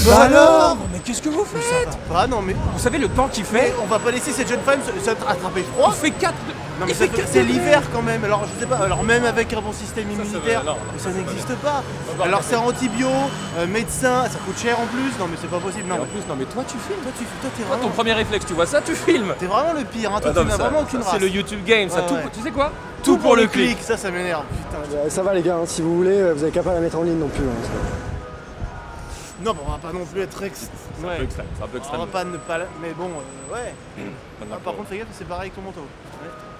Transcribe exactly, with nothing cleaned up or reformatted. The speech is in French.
Bah alors. Mais qu'est-ce que vous Mais ça faites? va pas, non mais... Vous savez le temps qu'il Mais fait? on va pas laisser cette jeune femme se, se attraper froid. Il fait quatre... Non mais il ça fait fait- quatre c'est degrés. l'hiver quand même, alors je sais pas, alors même avec un bon système Ça, ça immunitaire, va- non, non, mais ça, ça ça n'existe pas. va. Alors c'est antibio, euh, médecin, ça coûte cher en plus, non mais c'est pas possible, non. Et en mais- plus, non mais toi tu filmes. Toi tu toi t'es Toi, ton vraiment, premier réflexe, tu vois ça, tu filmes. t'es vraiment le pire, hein. Toi Ah, non, tu mais n'as ça- vraiment ça, aucune c'est race. le YouTube game, ça. Ouais, tout, ouais. tu sais quoi? Tout pour le clic, ça ça m'énerve, putain. Euh, ça va les gars, hein, si vous voulez, euh, vous avez qu'à pas la mettre en ligne non plus. Hein, Non bon on va pas non plus être ex... C'est un peu extrême, c'est un peu On extrême. va pas ne pas... la- Mais bon, euh, ouais. Maintenant, Ah, par contre fais gaffe, c'est pareil avec ton manteau. Ouais.